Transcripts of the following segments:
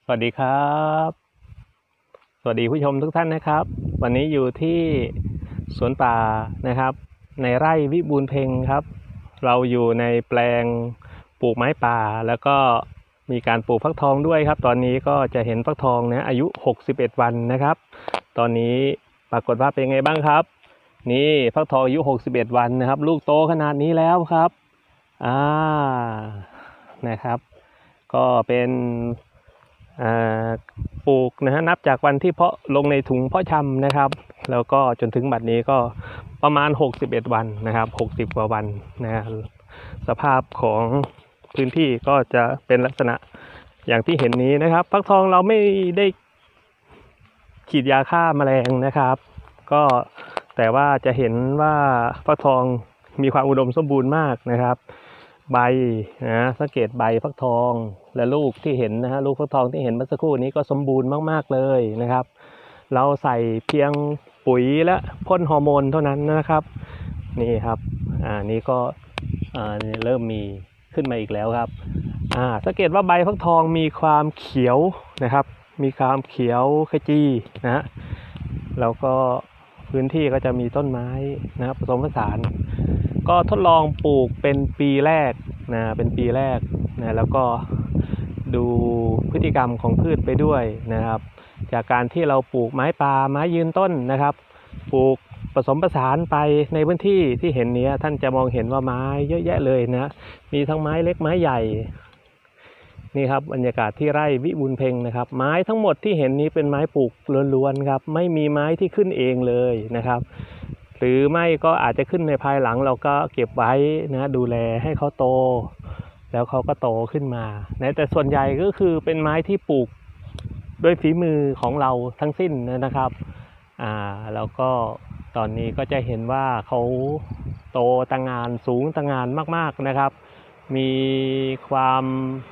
วัสดีครับสวัสดีผู้ชมทุกท่านนะครับวันนี้อยู่ที่สวนป่านะครับในไร่วิบูลย์เพ็งครับเราอยู่ในแปลงปลูกไม้ป่าแล้วก็มีการปลูกฟักทองด้วยครับตอนนี้ก็จะเห็นฟักทองนะอายุ61วันนะครับตอนนี้ปรากฏว่าเป็นไงบ้างครับนี่ฟักทองอายุ61วันนะครับลูกโตขนาดนี้แล้วครับนะครับก็เป็นปลูกนะฮะนับจากวันที่เพาะลงในถุงเพาะชำนะครับแล้วก็จนถึงบัดนี้ก็ประมาณ61วันนะครับ60กว่าวันนะสภาพของพื้นที่ก็จะเป็นลักษณะอย่างที่เห็นนี้นะครับฟักทองเราไม่ได้ฉีดยาฆ่าแมลงนะครับก็แต่ว่าจะเห็นว่าฟักทองมีความอุดมสมบูรณ์มากนะครับใบนะสังเกตใบฟักทองและลูกที่เห็นนะฮะลูกฟักทองที่เห็นเมื่อสักครู่นี้ก็สมบูรณ์มากๆเลยนะครับเราใส่เพียงปุ๋ยและพ่นฮอร์โมนเท่านั้นนะครับนี่ครับนี่ก็เริ่มมีขึ้นมาอีกแล้วครับสังเกตว่าใบฟักทองมีความเขียวนะครับมีความเขียวขจีนะฮะแล้วก็พื้นที่ก็จะมีต้นไม้นะครับผสมผสานก็ทดลองปลูกเป็นปีแรกนะเป็นปีแรกนะแล้วก็ดูพฤติกรรมของพืชไปด้วยนะครับจากการที่เราปลูกไม้ป่าไม้ยืนต้นนะครับปลูกผสมผสานไปในพื้นที่ที่เห็นนี้ท่านจะมองเห็นว่าไม้เยอะแยะเลยนะมีทั้งไม้เล็กไม้ใหญ่นี่ครับบรรยากาศที่ไร่วิบูลย์เพ็งนะครับไม้ทั้งหมดที่เห็นนี้เป็นไม้ปลูกล้วนๆครับไม่มีไม้ที่ขึ้นเองเลยนะครับหรือไม่ก็อาจจะขึ้นในภายหลังเราก็เก็บไว้นะดูแลให้เขาโตแล้วเขาก็โตขึ้นมาแต่ส่วนใหญ่ก็คือเป็นไม้ที่ปลูกด้วยฝีมือของเราทั้งสิ้นนะครับแล้วก็ตอนนี้ก็จะเห็นว่าเขาโตตะงานสูงตะงานมากๆนะครับมีความ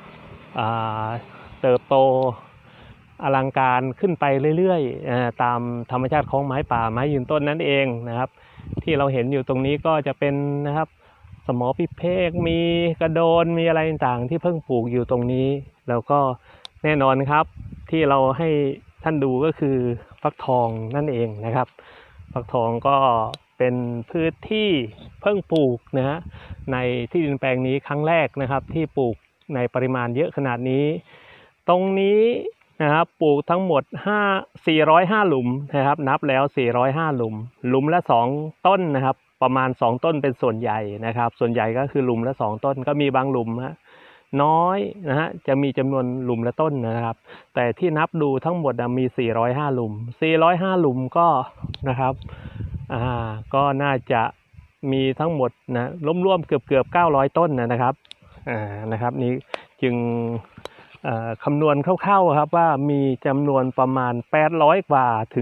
เติบโตอลังการขึ้นไปเรื่อยๆตามธรรมชาติของไม้ป่าไม้ยืนต้นนั่นเองนะครับที่เราเห็นอยู่ตรงนี้ก็จะเป็นนะครับสมอพิเภกมีกระโดนมีอะไรต่างๆที่เพิ่งปลูกอยู่ตรงนี้แล้วก็แน่นอนครับที่เราให้ท่านดูก็คือฟักทองนั่นเองนะครับฟักทองก็เป็นพืชที่เพิ่งปลูกนะฮะในที่ดินแปลงนี้ครั้งแรกนะครับที่ปลูกในปริมาณเยอะขนาดนี้ตรงนี้นะครับปลูกทั้งหมด405หลุมนะครับนับแล้ว405หลุมหลุมละ2ต้นนะครับประมาณ2ต้นเป็นส่วนใหญ่นะครับส่วนใหญ่ก็คือหลุมละ2ต้นก็มีบางหลุมน้อยนะฮะจะมีจำนวนหลุมละต้นนะครับแต่ที่นับดูทั้งหมดมี405หลุม405หลุมก็นะครับก็น่าจะมีทั้งหมดนะรวมๆเกือบ900ต้นนะครับนะครับนี้จึงคำนวณคร่าวๆครับว่ามีจำนวนประมาณ800กว่าถึง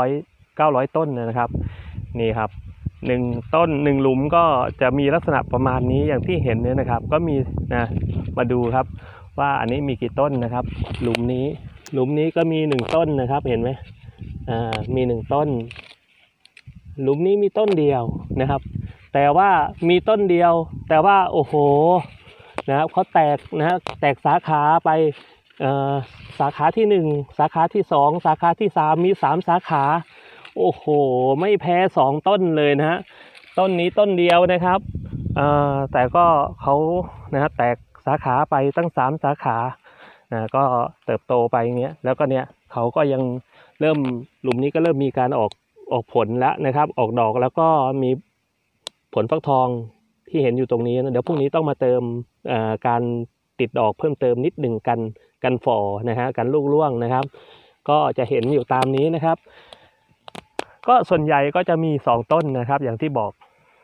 900ต้นนะครับนี่ครับ1ต้น1หลุมก็จะมีลักษณะประมาณนี้อย่างที่เห็นเนี่ยนะครับก็มีนะมาดูครับว่าอันนี้มีกี่ต้นนะครับหลุมนี้ก็มี1ต้นนะครับเห็นไหมมี1ต้นหลุมนี้มีต้นเดียวนะครับแต่ว่ามีต้นเดียวแต่ว่าโอ้โหนะครับเขาแตกนะฮะแตกสาขาไปสาขาที่1สาขาที่2สาขาที่3มี3สาขาโอ้โหไม่แพ้2ต้นเลยนะฮะต้นนี้ต้นเดียวนะครับแต่ก็เขานะฮะแตกสาขาไปตั้ง3สาขาก็เติบโตไปอย่างเงี้ยแล้วก็เนี่ยเขาก็ยังเริ่มหลุมนี้ก็เริ่มมีการออกผลแล้วนะครับออกดอกแล้วก็มีผลฟักทองที่เห็นอยู่ตรงนี้นะเดี๋ยวพรุ่งนี้ต้องมาเติมการติดดอกเพิ่มเติมนิดหนึ่งกันฝ่อนะฮะกันลูกร่วงนะครับก็จะเห็นอยู่ตามนี้นะครับก็ส่วนใหญ่ก็จะมี2ต้นนะครับอย่างที่บอก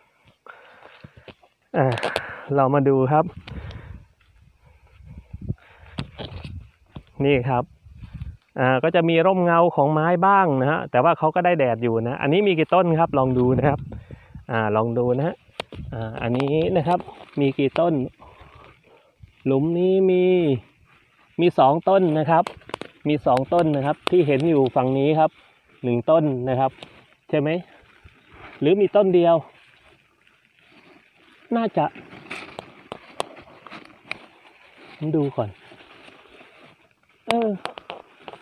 เรามาดูครับนี่ครับก็จะมีร่มเงาของไม้บ้างนะฮะแต่ว่าเขาก็ได้แดดอยู่นะอันนี้มีกี่ต้นครับลองดูนะครับลองดูนะฮะอันนี้นะครับมีกี่ต้นหลุมนี้มี2ต้นนะครับมี2ต้นนะครับที่เห็นอยู่ฝั่งนี้ครับ1ต้นนะครับใช่ไหมหรือมีต้นเดียวน่าจะดูก่อน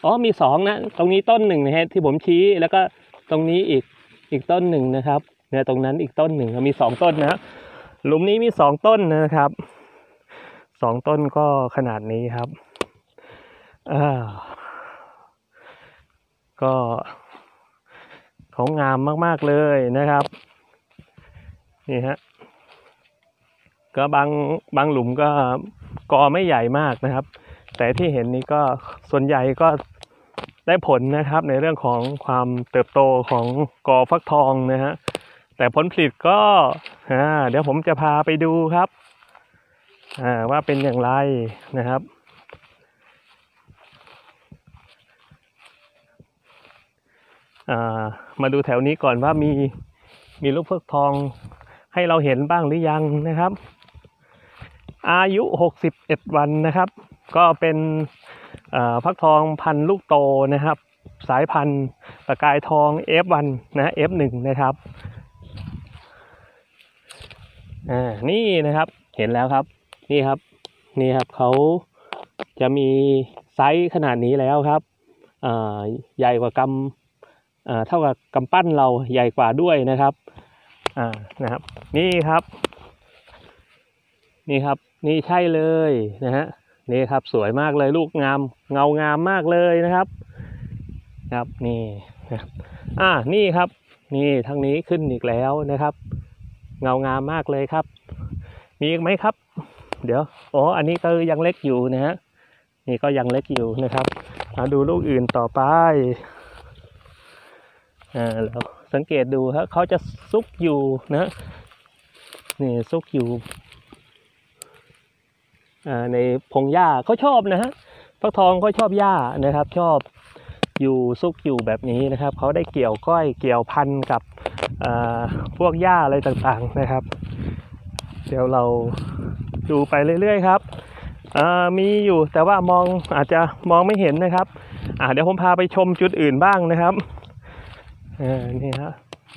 อ๋อมีสองนะตรงนี้ต้นหนึ่งนะฮะที่ผมชี้แล้วก็ตรงนี้อีกต้นหนึ่งนะครับเนี่ยตรงนั้นอีกต้นหนึ่งมีสองต้นนะหลุมนี้มีสองต้นนะครับสองต้นก็ขนาดนี้ครับก็เขางามมากๆเลยนะครับนี่ฮะก็บางหลุมก็กอไม่ใหญ่มากนะครับแต่ที่เห็นนี้ก็ส่วนใหญ่ก็ได้ผลนะครับในเรื่องของความเติบโตของกอฟักทองนะฮะแต่ผลผลิตก็เดี๋ยวผมจะพาไปดูครับว่าเป็นอย่างไรนะครับมาดูแถวนี้ก่อนว่ามีลูกฟักทองให้เราเห็นบ้างหรือยังนะครับอายุ61วันนะครับก็เป็นฟักทองพันธุ์ลูกโตนะครับสายพันธุ์ประกายทอง F1 นะ F1 นะครับนี่นะครับเห็นแล้วครับนี่ครับเขาจะมีไซส์ขนาดนี้แล้วครับใหญ่กว่ากำเท่ากับกำปั้นเราใหญ่กว่าด้วยนะครับนะครับนี่ครับนี่ใช่เลยนะฮะนี่ครับสวยมากเลยลูกงามเงางามมากเลยนะครับนี่นะครับนี่ครับนี่ทางนี้ขึ้นอีกแล้วนะครับเงางามมากเลยครับมีอีกไหมครับเดี๋ยวอันนี้ก็ยังเล็กอยู่นะฮะนี่ก็ยังเล็กอยู่นะครับมาดูลูกอื่นต่อไปแล้วสังเกตดูครับเขาจะซุกอยู่นะนี่ซุกอยู่ในพงหญ้าเขาชอบนะฮะฟักทองเขาชอบหญ้านะครับชอบอยู่ซุกอยู่แบบนี้นะครับเขาได้เกี่ยวก้อยเกี่ยวพันกับพวกหญ้าอะไรต่างๆนะครับเดี๋ยวเราดูไปเรื่อยๆครับมีอยู่แต่ว่อาจจะมองไม่เห็นนะครับเดี๋ยวผมพาไปชมจุดอื่นบ้างนะครับนี่ฮะ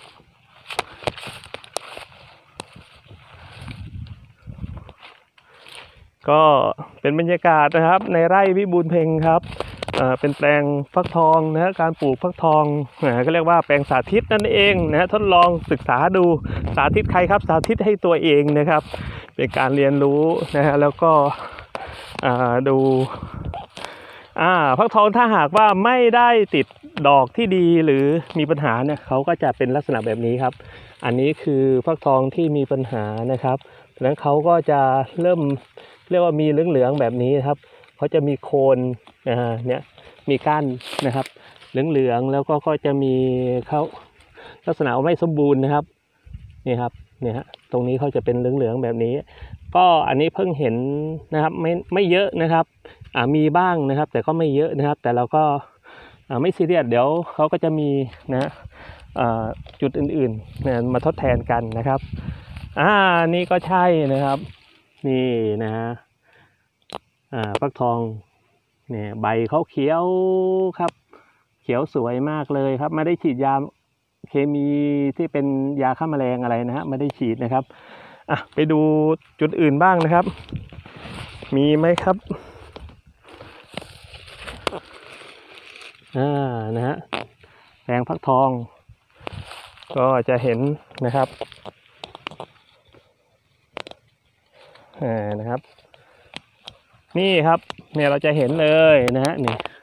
ก็เป็นบรรยากาศนะครับในไร่พิบูลเพ็งครับเป็นแปลงฟักทองนะการปลูกฟักทองก็เรียกว่าแปลงสาธิตนั่นเองนะทดลองศึกษาดูสาธิตใครครับสาธิตให้ตัวเองนะครับเป็นการเรียนรู้นะฮะแล้วก็ดูฟักทองถ้าหากว่าไม่ได้ติดดอกที่ดีหรือมีปัญหาเนี่ยเขาก็จะเป็นลักษณะแบบนี้ครับอันนี้คือฟักทองที่มีปัญหานะครับเพราะฉะนั้นเขาก็จะเริ่มเรียกว่ามีเหลืองๆแบบนี้ครับเขาจะมีโคนเนี่ยมีก้านนะครับเหลืองๆแล้วก็จะมีเขาลักษณะไม่สมบูรณ์นะครับนี่ครับเนี่ยฮะตรงนี้เขาจะเป็นเหลืองๆแบบนี้ก็อันนี้เพิ่งเห็นนะครับไม่เยอะนะครับมีบ้างนะครับแต่ก็ไม่เยอะนะครับแต่เราก็ไม่ซีเรียสเดี๋ยวเขาก็จะมีนะจุดอื่นๆนะมาทดแทนกันนะครับนี่ก็ใช่นะครับนี่นะฮะฟักทองเนี่ยใบเขาเขียวครับเขียวสวยมากเลยครับไม่ได้ฉีดยาเคมีที่เป็นยาฆ่าแมลงอะไรนะฮะไม่ได้ฉีดนะครับไปดูจุดอื่นบ้างนะครับมีไหมครับนะฮะแปลงฟักทองก็จะเห็นนะครับนะครับนี่ครับเนี่ยเราจะเห็นเลยนะฮะ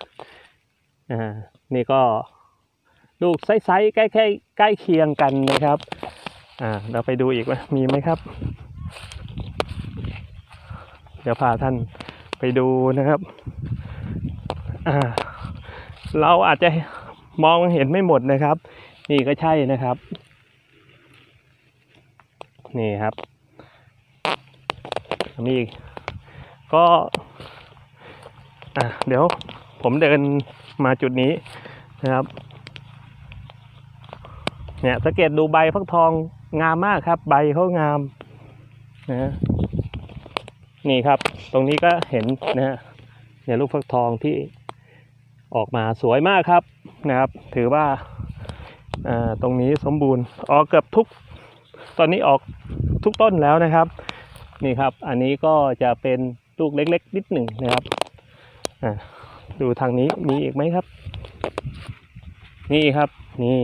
นี่ก็ลูกไซส์ใกล้เคียงกันนะครับเราไปดูอีกว่ามีไหมครับเดี๋ยวพาท่านไปดูนะครับเราอาจจะมองเห็นไม่หมดนะครับนี่ก็ใช่นะครับนี่ครับมีอีกก็เดี๋ยวผมเดินมาจุดนี้นะครับเนี่ยสังเกตดูใบฟักทองงามมากครับใบเขางามนะนี่ครับตรงนี้ก็เห็นนะเนี่ยลูกฟักทองที่ออกมาสวยมากครับนะครับถือว่าตรงนี้สมบูรณ์เกือบตอนนี้ออกทุกต้นแล้วนะครับนี่ครับอันนี้ก็จะเป็นลูกเล็กๆนิดหนึ่งนะครับดูทางนี้มีอีกไหมครับนี่ครับนี่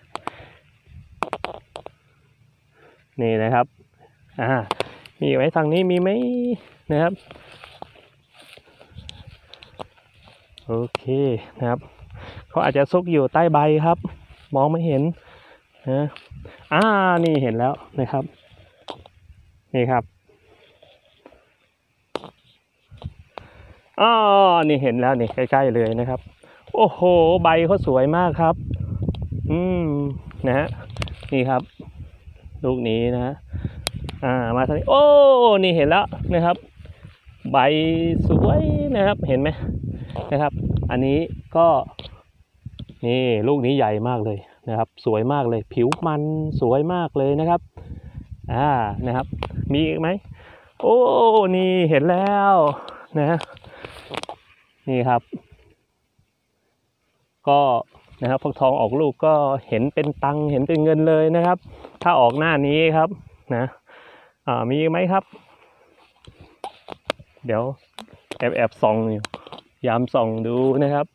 นะครับมีไหมทางนี้มีไหมนะครับโอเคนะครับเขาอาจจะซุกอยู่ใต้ใบครับมองไม่เห็นนะนี่เห็นแล้วนะครับนี่ครับนี่เห็นแล้วนี่ใกล้ๆเลยนะครับโอ้โหใบเขาสวยมากครับนะฮะนี่ครับลูกนี้นะฮะมาทางนี้โอ้นี่เห็นแล้วนะครับใบสวยนะครับเห็นไหมนะครับอันนี้ก็นี่ลูกนี้ใหญ่มากเลยนะครับสวยมากเลยผิวมันสวยมากเลยนะครับนะครับมีอีกไหมโอ้นี่เห็นแล้วนะนี่ครับก็นะครับฟักทองออกลูกก็เห็นเป็นตังเห็นเป็นเงินเลยนะครับถ้าออกหน้านี้ครับนะมีไหมครับเดี๋ยวแอบส่องอยู่ยามส่องดูนะครับ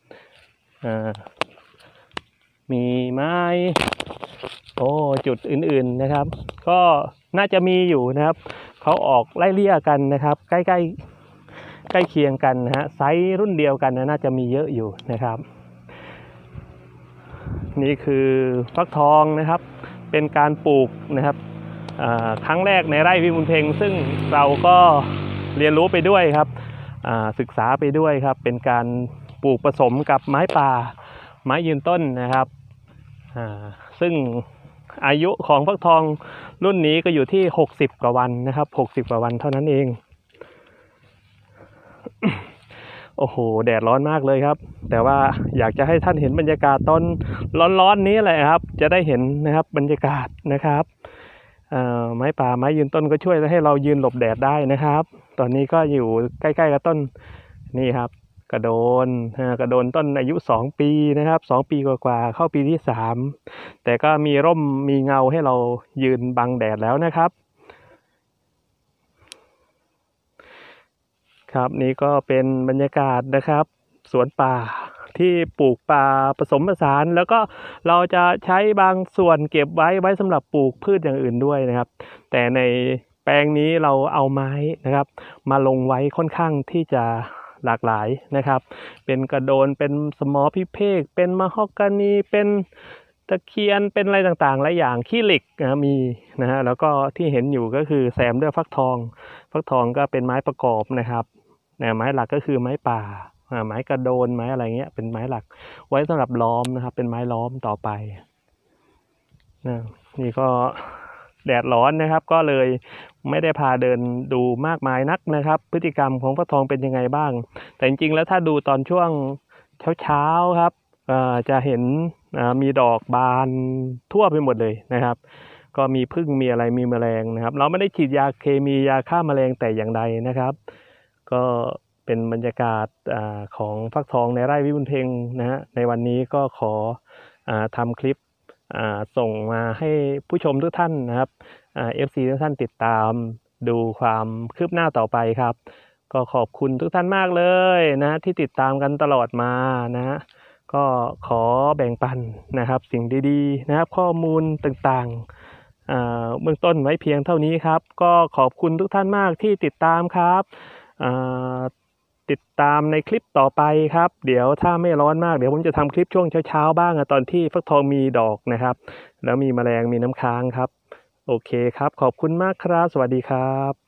มีไหมโอ้จุดอื่นๆนะครับก็น่าจะมีอยู่นะครับเขาออกไล่เลี่ยกันนะครับใกล้เคียงกันนะฮะไซส์รุ่นเดียวกันน่าจะมีเยอะอยู่นะครับนี่คือฟักทองนะครับเป็นการปลูกนะครับครั้งแรกในไร่พิบูลเพ็งซึ่งเราก็เรียนรู้ไปด้วยครับศึกษาไปด้วยครับเป็นการปลูกผสมกับไม้ป่าไม้ยืนต้นนะครับซึ่งอายุของฟักทองรุ่นนี้ก็อยู่ที่60กว่าวันนะครับ60กว่าวันเท่านั้นเองโอ้โหแดดร้อนมากเลยครับแต่ว่าอยากจะให้ท่านเห็นบรรยากาศตอนร้อนๆนี้แหละครับจะได้เห็นนะครับบรรยากาศนะครับไม้ป่าไม้ยืนต้นก็ช่วยให้เรายืนหลบแดดได้นะครับตอนนี้ก็อยู่ใกล้ๆกับต้นนี่ครับกระโดนต้นอายุ2ปีนะครับ2ปีกว่าๆเข้าปีที่3แต่ก็มีร่มมีเงาให้เรายืนบังแดดแล้วนะครับครับนี่ก็เป็นบรรยากาศนะครับสวนป่าที่ปลูกป่าผสมผสานแล้วก็เราจะใช้บางส่วนเก็บไว้สำหรับปลูกพืชอย่างอื่นด้วยนะครับแต่ในแปลงนี้เราเอาไม้นะครับมาลงไว้ค่อนข้างที่จะหลากหลายนะครับเป็นกระโดนเป็นสมอพิเภกเป็นมะฮอกกานีเป็นตะเคียนเป็นอะไรต่างๆหลายอย่างขี้เหล็กมีนะฮะแล้วก็ที่เห็นอยู่ก็คือแซมด้วยฟักทองก็เป็นไม้ประกอบนะครับไม้หลักก็คือไม้ป่าไม้กระโดนไม้อะไรเงี้ยเป็นไม้หลักไว้สำหรับล้อมนะครับเป็นไม้ล้อมต่อไปนี่ก็แดดร้อนนะครับก็เลยไม่ได้พาเดินดูมากมายนักนะครับพฤติกรรมของฟักทองเป็นยังไงบ้างแต่จริงๆแล้วถ้าดูตอนช่วงเช้าครับจะเห็นมีดอกบานทั่วไปหมดเลยนะครับก็มีผึ้งมีอะไรมีแมลงนะครับเราไม่ได้ฉีดยาเคมียาฆ่าแมลงแต่อย่างใดนะครับก็เป็นบรรยากาศของฟักทองในไร่พิบูลเพ็งนะฮะในวันนี้ก็ขอทำคลิปส่งมาให้ผู้ชมทุกท่านนะครับFC ทุกท่านติดตามดูความคืบหน้าต่อไปครับก็ขอบคุณทุกท่านมากเลยนะที่ติดตามกันตลอดมานะฮะก็ขอแบ่งปันนะครับสิ่งดีๆนะครับข้อมูลต่างๆเบื้องต้นไว้เพียงเท่านี้ครับก็ขอบคุณทุกท่านมากที่ติดตามครับติดตามในคลิปต่อไปครับเดี๋ยวถ้าไม่ร้อนมากเดี๋ยวผมจะทำคลิปช่วงเช้าบ้างตอนที่ฟักทองมีดอกนะครับแล้วมีแมลงมีน้ำค้างครับโอเคครับขอบคุณมากครับสวัสดีครับ